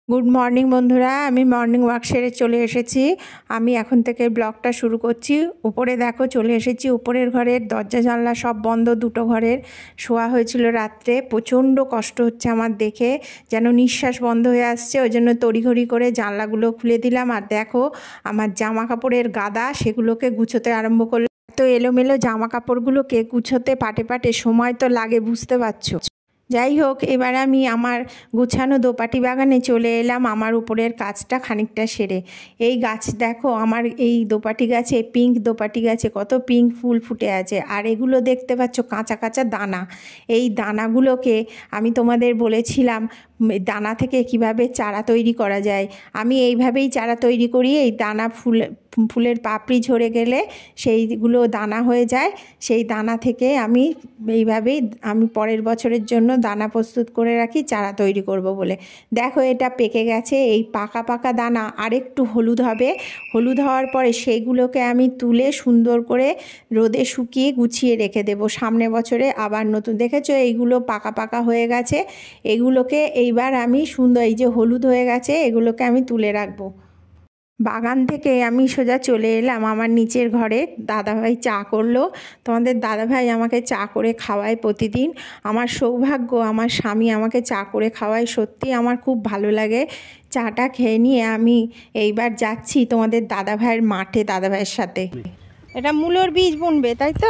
Good morning বন্ধুরা, আমি morning walk সেরে চলে এসেছি। আমি এখন থেকে ব্লগটা শুরু করছি। উপরে দেখো চলে এসেছি। উপরের ঘরের দরজা জানলা সব বন্ধ, দুটো ঘরের। শোয়া হয়েছিল রাত্রে, প্রচণ্ড কষ্ট হচ্ছে আমার দেখে, যেন নিঃশ্বাস বন্ধ হয়ে আসছে। ওই জন্য তড়িঘড়ি করে জানলাগুলো খুলে দিলাম। আর দেখো আমার জামা কাপড়ের গাদা, সেগুলোকে গুছোতে আরম্ভ করলাম। তো এলোমেলো জামা কাপড়গুলোকে গুছোতে পাটে পাটে সময় তো লাগে, বুঝতে পারছো। যাই হোক, এবার আমি আমার গুছানো দোপাটি বাগানে চলে এলাম আমার উপরের কাজটা খানিকটা সেরে। এই গাছ দেখো, আমার এই দোপাটি গাছে, পিঙ্ক দোপাটি গাছে কত পিঙ্ক ফুল ফুটে আছে। আর এগুলো দেখতে পাচ্ছ কাঁচা কাঁচা দানা। এই দানাগুলোকে আমি তোমাদের বলেছিলাম দানা থেকে কিভাবে চারা তৈরি করা যায়। আমি এইভাবেই চারা তৈরি করি। এই দানা ফুলের পাপড়ি ঝরে গেলে সেইগুলো দানা হয়ে যায়। সেই দানা থেকে আমি এইভাবেই পরের বছরের জন্য দানা প্রস্তুত করে রাখি চারা তৈরি করব বলে। দেখো এটা পেকে গেছে। এই পাকা পাকা দানা আরেকটু হলুদ হবে। হলুদ হওয়ার পরে সেইগুলোকে আমি তুলে সুন্দর করে রোদে শুকিয়ে গুছিয়ে রেখে দেব। সামনে বছরে আবার নতুন, দেখেছো এইগুলো পাকা পাকা হয়ে গেছে। এগুলোকে এইবার আমি সুন্দর, এই যে হলুদ হয়ে গেছে, এগুলোকে আমি তুলে রাখবো। বাগান থেকে আমি সোজা চলে এলাম আমার নিচের ঘরে। দাদাভাই চা করলো। তোমাদের দাদাভাই আমাকে চা করে খাওয়ায় প্রতিদিন। আমার সৌভাগ্য, আমার স্বামী আমাকে চা করে খাওয়ায়। সত্যি আমার খুব ভালো লাগে। চাটা খেয়ে নিয়ে আমি এইবার যাচ্ছি তোমাদের দাদাভাইয়ের মাঠে, দাদাভাইয়ের সাথে। এটা মূলোর বীজ বুনবে, তাই তো?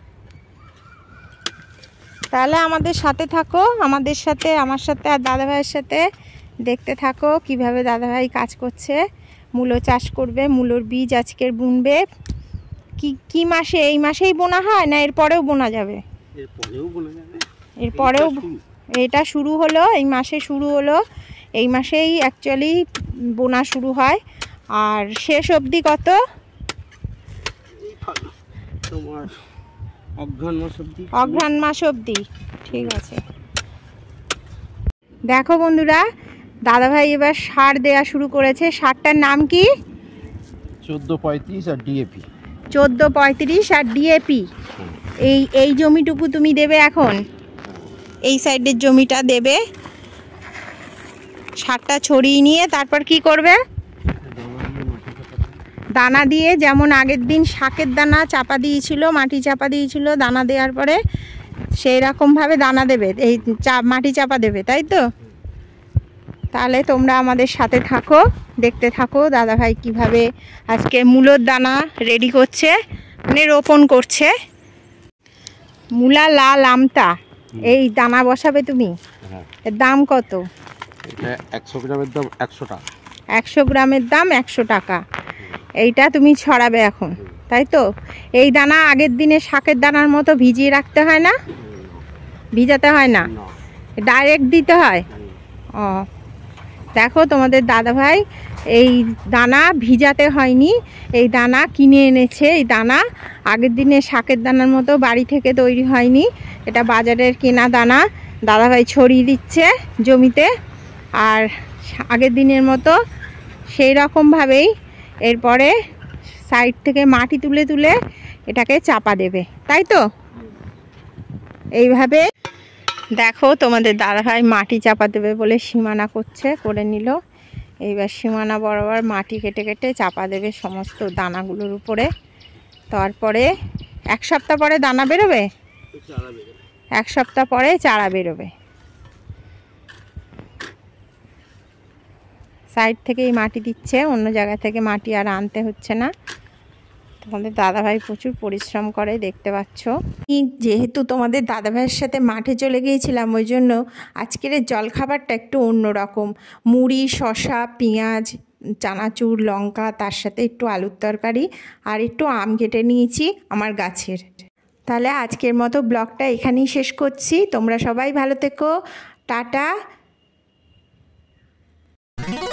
তাহলে আমাদের সাথে থাকো, আমার সাথে আর দাদাভাইয়ের সাথে দেখতে থাকো কিভাবে দাদাভাই কাজ করছে। মূলো চাষ করবে, মূলোর বীজ আজকের বুনবে। কি মাসে? এই মাসেই বোনা হয় না এরপরেও বোনা যাবে? এরপরেও এটা শুরু হলো, এই মাসে শুরু হলো। এই মাসেই অ্যাকচুয়ালি বোনা শুরু হয়। আর শেষ অবধি কত? অঘ্রাণ মাস অবধি। ঠিক আছে। দেখো বন্ধুরা, দাদাভাই এবার সার দেয়া শুরু করেছে। সারটার নাম কি? 1435 আর ডিএপি। 1435 আর ডিএপি। এই জমিটুকু তুমি দেবে এখন, এই সাইডের জমিটা দেবে। সারটা ছড়িয়ে নিয়ে তারপর কি করবে? দানা দিয়ে, যেমন আগের দিন শাকের দানা চাপা দিয়েছিল, মাটি চাপা দিয়েছিল, দানা দেওয়ার পরে সেই রকমভাবে দানা দেবে, এই মাটি চাপা দেবে, তাই তো? তাহলে তোমরা আমাদের সাথে থাকো, দেখতে থাকো দাদাভাই কিভাবে আজকে মূলোর দানা রেডি করছে, মানে রোপণ করছে। মূলা লাল আমতা, এই দানা বসাবে তুমি। এর দাম কত? 100 গ্রামের দাম 100 টাকা। 100 গ্রামের দাম 100 টাকা। এইটা তুমি ছড়াবে এখন, তাই তো? এই দানা আগের দিনে শাকের দানার মতো ভিজিয়ে রাখতে হয় না? ভিজাতে হয় না, ডাইরেক্ট দিতে হয়। ও দেখো, তোমাদের দাদাভাই এই দানা ভিজাতে হয়নি, এই দানা কিনে এনেছে। এই দানা আগের দিনে শাকের দানার মতো বাড়ি থেকে তৈরি হয়নি, এটা বাজারের কেনা দানা। দাদাভাই ছড়িয়ে দিচ্ছে জমিতে। আর আগের দিনের মতো সেই রকমভাবেই এরপরে সাইড থেকে মাটি তুলে তুলে এটাকে চাপা দেবে, তাই তো? এইভাবে দেখো তোমাদের দাদাভাই মাটি চাপা দেবে বলে সীমানা করে নিল। এইবার সীমানা বরাবর মাটি কেটে কেটে চাপা দেবে সমস্ত দানাগুলোর উপরে। তারপরে 1 সপ্তাহ পরে দানা বেরোবে, 1 সপ্তাহ পরে চারা বেরোবে। সাইড থেকেই মাটি দিচ্ছে, অন্য জায়গা থেকে মাটি আর আনতে হচ্ছে না। তোমাদের দাদাভাই প্রচুর পরিশ্রম করে, দেখতে পাচ্ছ। যেহেতু তোমাদের দাদাভাইয়ের সাথে মাঠে চলে গিয়েছিলাম, ওই জন্য আজকের জলখাবারটা একটু অন্যরকম। মুড়ি, শসা, পেঁয়াজ, চানাচুর, লঙ্কা, তার সাথে একটু আলুর তরকারি আর একটু আম কেটে নিয়েছি আমার গাছের। তাহলে আজকের মতো ব্লগটা এখানেই শেষ করছি। তোমরা সবাই ভালো থেকো, টাটা।